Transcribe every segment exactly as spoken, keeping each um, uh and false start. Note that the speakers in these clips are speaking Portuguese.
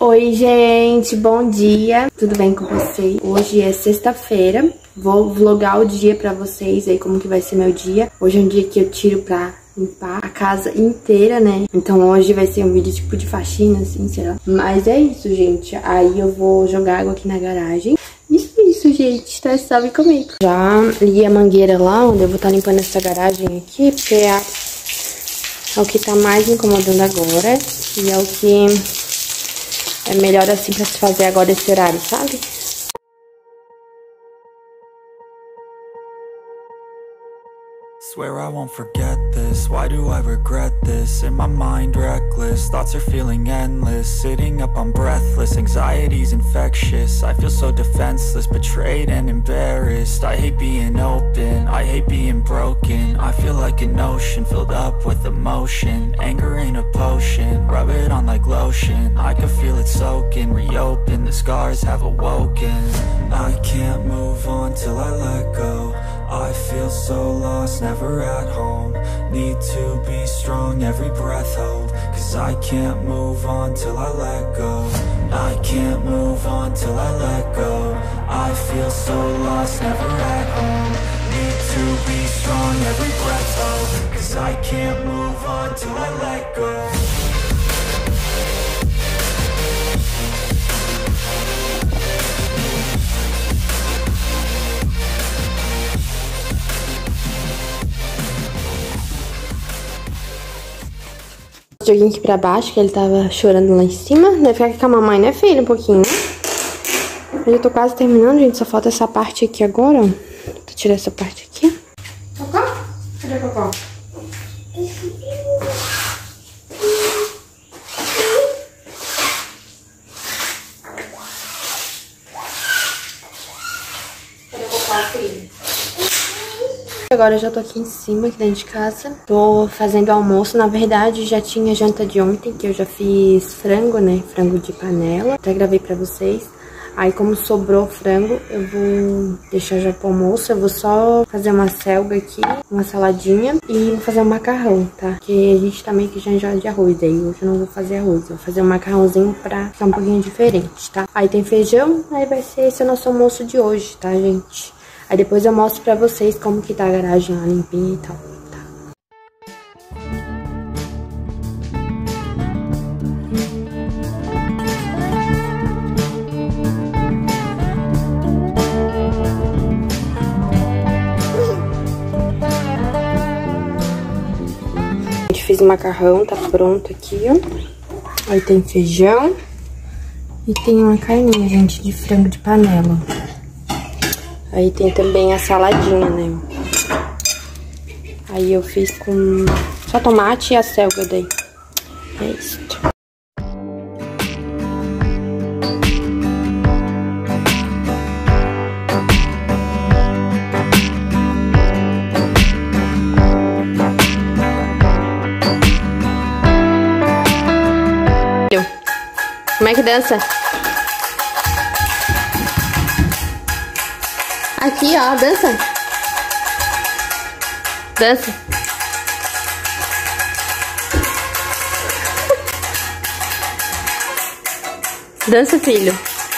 Oi, gente, bom dia, tudo bem com vocês? Hoje é sexta-feira, vou vlogar o dia pra vocês aí, como que vai ser meu dia. Hoje é um dia que eu tiro pra limpar a casa inteira, né? Então hoje vai ser um vídeo tipo de faxina, assim, sei lá. Mas é isso, gente, aí eu vou jogar água aqui na garagem. Isso, isso, gente, tá? Sabe comigo. Já liguei a mangueira lá, onde eu vou estar limpando essa garagem aqui, porque é, a, é o que tá mais me incomodando agora. E é o que é melhor assim pra se fazer agora esse horário, sabe? Swear I won't forget this, why do I regret this? In my mind reckless, thoughts are feeling endless. Sitting up I'm breathless, anxiety's infectious. I feel so defenseless, betrayed and embarrassed. I hate being open, I hate being broken. I feel like an ocean filled up with emotion. Anger ain't a potion, rub it on like lotion. I can feel it soaking, reopen, the scars have awoken. I can't move on till I let go. I feel so lost, never at home. Need to be strong, every breath hold. Cause I can't move on till I let go. I can't move on till I let go. I feel so lost, never at home. Need to be strong, every breath hold. Cause I can't move on till I let go. Joguei aqui pra baixo, que ele tava chorando lá em cima. Deve ficar aqui com a mamãe, né, filho? Um pouquinho. Eu já tô quase terminando, gente. Só falta essa parte aqui agora, ó. Vou tirar essa parte aqui. Cocó? Cadê o Cocó? Cadê o Cocó, filho? Agora eu já tô aqui em cima, aqui dentro de casa. Tô fazendo almoço. Na verdade, já tinha janta de ontem, que eu já fiz frango, né? Frango de panela. Até gravei pra vocês. Aí, como sobrou frango, eu vou deixar já pro almoço. Eu vou só fazer uma selga aqui, uma saladinha e vou fazer um macarrão, tá? Porque a gente tá meio que já enjoa de arroz. Aí hoje eu não vou fazer arroz, eu vou fazer um macarrãozinho pra ficar um pouquinho diferente, tá? Aí tem feijão, aí vai ser esse o nosso almoço de hoje, tá, gente? Aí depois eu mostro pra vocês como que tá a garagem lá limpinha e tal, tá? A gente fez o macarrão, tá pronto aqui, ó. Aí tem feijão e tem uma carninha, gente, de frango de panela. Aí tem também a saladinha, né? Aí eu fiz com só tomate e a selga daí. É isso. Como é que dança? Aqui, ó, dança. Dança. Dança, filho.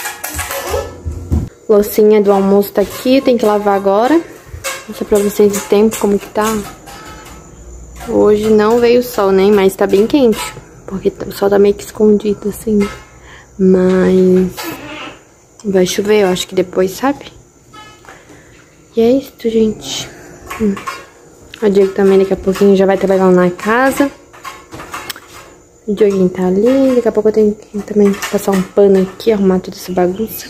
Loucinha do almoço tá aqui, tem que lavar agora. Vou mostrar pra vocês o tempo, como que tá. Hoje não veio sol, né? Mas tá bem quente. Porque o sol tá meio que escondido, assim. Mas vai chover, eu acho que depois, sabe? E é isso, gente. Hum. O Diego também daqui a pouquinho já vai trabalhar na casa. O Dieguinho tá ali. Daqui a pouco eu tenho que também passar um pano aqui, arrumar toda essa bagunça.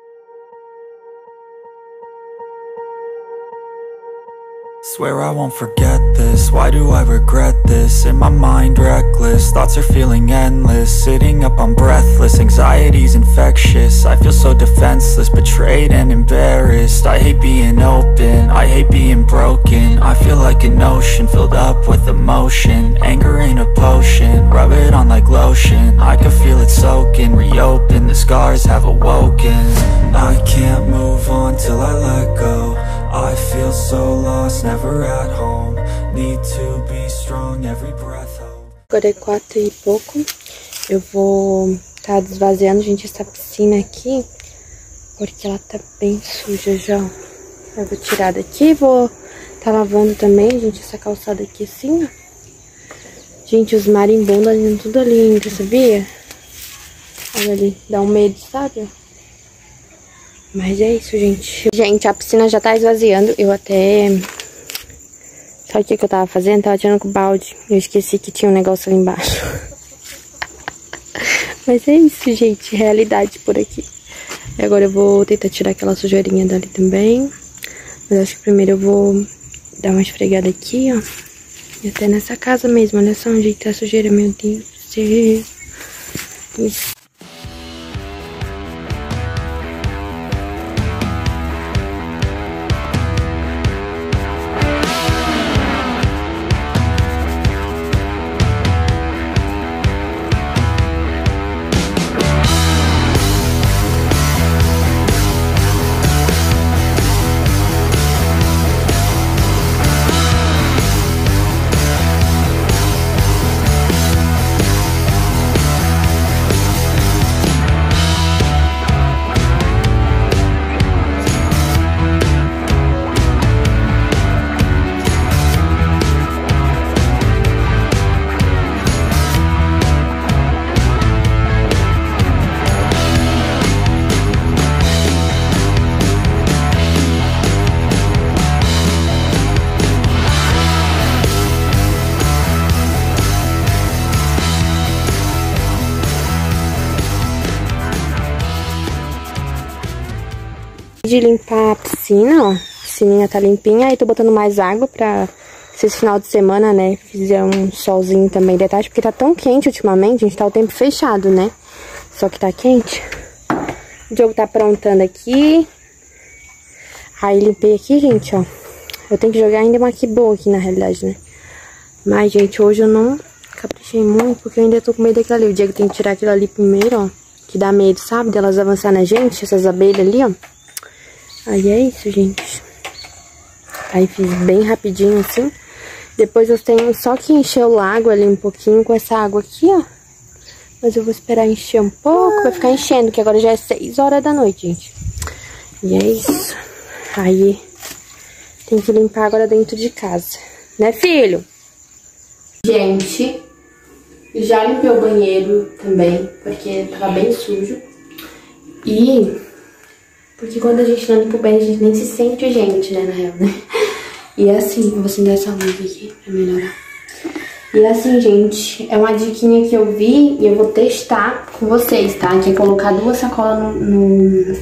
Swear I won't forget this, why do I regret this? In my mind reckless, thoughts are feeling endless. Sitting up I'm breathless, anxiety's infectious. I feel so defenseless, betrayed and embarrassed. I hate being open, I hate being broken. I feel like an ocean filled up with emotion. Anger ain't a potion, rub it on like lotion. I can feel it soaking, reopen, the scars have awoken. I can't move on till I let go. I feel so lost, never at home. Need to be strong, every breath hold. Agora é quatro e pouco. Eu vou tá desvaziando, gente, essa piscina aqui, porque ela tá bem suja já. Eu vou tirar daqui, vou tá lavando também, gente, essa calçada aqui assim, ó. Gente, os marimbondos ali, tudo ali ainda, sabia? Olha ali, dá um medo, sabe? Mas é isso, gente. Gente, a piscina já tá esvaziando, eu até... Sabe o que que eu tava fazendo? Tava tirando com o balde. Eu esqueci que tinha um negócio ali embaixo. Mas é isso, gente. Realidade por aqui. E agora eu vou tentar tirar aquela sujeirinha dali também. Mas acho que primeiro eu vou dar uma esfregada aqui, ó. E até nessa casa mesmo. Olha só onde tá a sujeira, meu Deus do céu. Isso. De limpar a piscina, ó, a piscininha tá limpinha, aí tô botando mais água pra se esse final de semana, né, fizer um solzinho também de tarde, porque tá tão quente ultimamente, a gente tá o tempo fechado, né, só que tá quente. O Diogo tá aprontando aqui, aí limpei aqui, gente, ó, eu tenho que jogar ainda uma que boa aqui na realidade, né, mas, gente, hoje eu não caprichei muito, porque eu ainda tô com medo daquilo ali, o Diego tem que tirar aquilo ali primeiro, ó, que dá medo, sabe, delas avançar na gente, essas abelhas ali, ó. Aí é isso, gente. Aí fiz bem rapidinho assim. Depois eu tenho só que encher o lago ali um pouquinho com essa água aqui, ó. Mas eu vou esperar encher um pouco. Vai ficar enchendo, que agora já é seis horas da noite, gente. E é isso. Aí tem que limpar agora dentro de casa. Né, filho? Gente, já limpei o banheiro também, porque tava bem sujo. E... Porque quando a gente não limpa o banheiro, a gente nem se sente gente, né, na real, né? E assim, eu vou acender essa luz aqui pra melhorar. E assim, gente, é uma diquinha que eu vi e eu vou testar com vocês, tá? Que é colocar duas sacolas no... no...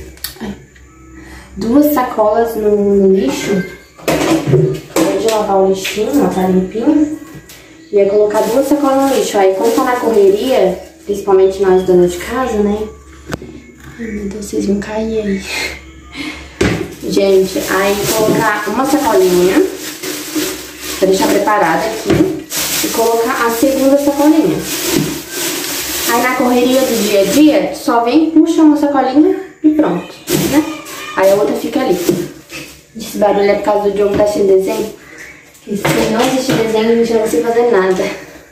Duas sacolas no, no lixo. Acabei de lavar o lixinho, ó, tá limpinho. E é colocar duas sacolas no lixo. Aí, quando tá na correria, principalmente nós dona de casa, né? Ai, meu Deus, vocês vão cair aí. Gente, aí colocar uma sacolinha pra deixar preparada aqui. E colocar a segunda sacolinha. Aí na correria do dia a dia, só vem, puxa uma sacolinha e pronto, né? Aí a outra fica ali. Esse barulho é por causa do Diogo tá assistindo desenho. Porque se não assistir desenho, a gente não vai conseguir fazer nada.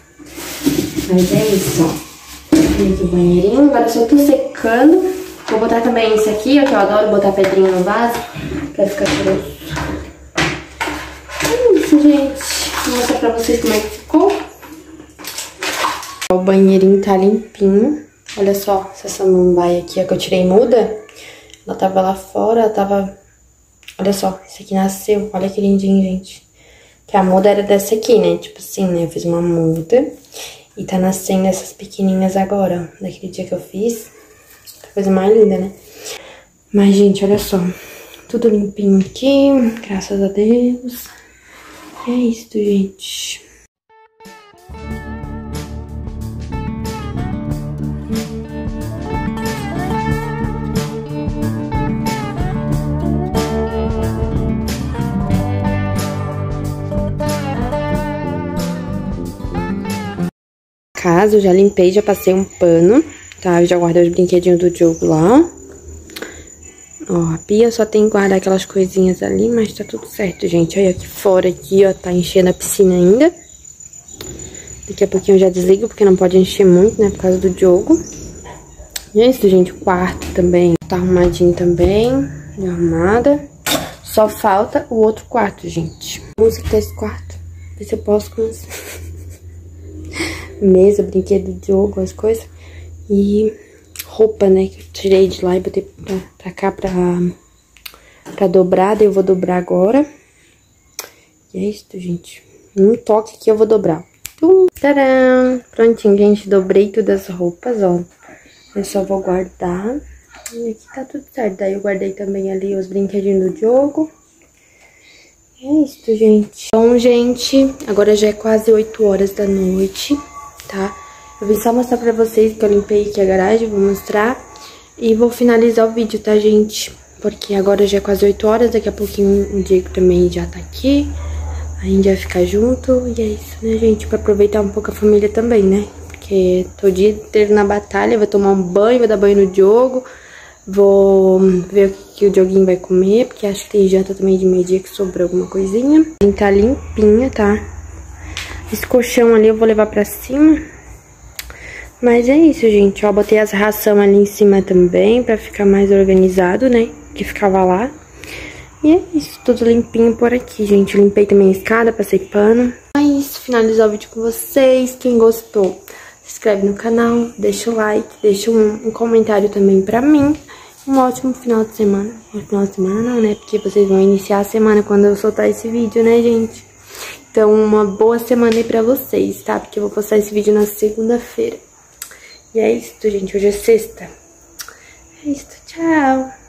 Mas é isso, ó. Aqui o banheirinho, agora só tô secando. Vou botar também esse aqui, ó, que eu adoro botar pedrinha no vaso, pra ficar cheiroso. É isso, gente. Vou mostrar pra vocês como é que ficou. O banheirinho tá limpinho. Olha só, essa samambaia aqui, ó, que eu tirei muda. Ela tava lá fora, ela tava... Olha só, esse aqui nasceu. Olha que lindinho, gente. Que a muda era dessa aqui, né? Tipo assim, né? Eu fiz uma muda. E tá nascendo essas pequenininhas agora, ó. Daquele dia que eu fiz. Coisa mais linda, né? Mas, gente, olha só. Tudo limpinho aqui. Graças a Deus. É isso, gente. Casa, eu já limpei, já passei um pano. Tá, eu já guardei os brinquedinhos do Diogo lá. Ó, a pia só tem que guardar aquelas coisinhas ali, mas tá tudo certo, gente. Olha aqui fora, aqui, ó, tá enchendo a piscina ainda. Daqui a pouquinho eu já desligo, porque não pode encher muito, né, por causa do Diogo. E é isso, gente. O quarto também tá arrumadinho também. Arrumada. Só falta o outro quarto, gente. A música desse quarto. Ver se eu posso começar. Mesa, brinquedo de jogo, as coisas. E roupa, né? Que eu tirei de lá e botei pra, pra cá pra, pra dobrar. Daí eu vou dobrar agora. E é isso, gente. Um toque aqui eu vou dobrar. Tum, tcharam! Prontinho, gente. Dobrei todas as roupas, ó. Eu só vou guardar. E aqui tá tudo certo. Daí eu guardei também ali os brinquedinhos do jogo. É isso, gente. Bom, gente, agora já é quase oito horas da noite, tá? Eu vim só mostrar pra vocês que eu limpei aqui a garagem, vou mostrar. E vou finalizar o vídeo, tá, gente? Porque agora já é quase oito horas, daqui a pouquinho o Diego também já tá aqui. A gente vai ficar junto. E é isso, né, gente? Pra aproveitar um pouco a família também, né? Porque tô o dia inteiro na batalha, vou tomar um banho, vou dar banho no Diogo. Vou ver o que, que o Dioguinho vai comer, porque acho que tem janta também de meio-dia que sobrou alguma coisinha. Tá limpinha, tá? Esse colchão ali eu vou levar pra cima. Mas é isso, gente. Ó, botei as ração ali em cima também, pra ficar mais organizado, né? Que ficava lá. E é isso, tudo limpinho por aqui, gente. Eu limpei também a escada, passei pano. É isso, finalizar o vídeo com vocês. Quem gostou, se inscreve no canal, deixa o like, deixa um, um comentário também pra mim. Um ótimo final de semana. Um final de semana não, né? Porque vocês vão iniciar a semana quando eu soltar esse vídeo, né, gente? Então, uma boa semana aí pra vocês, tá? Porque eu vou postar esse vídeo na segunda-feira. E é isso, gente. Hoje é sexta. É isso, tchau!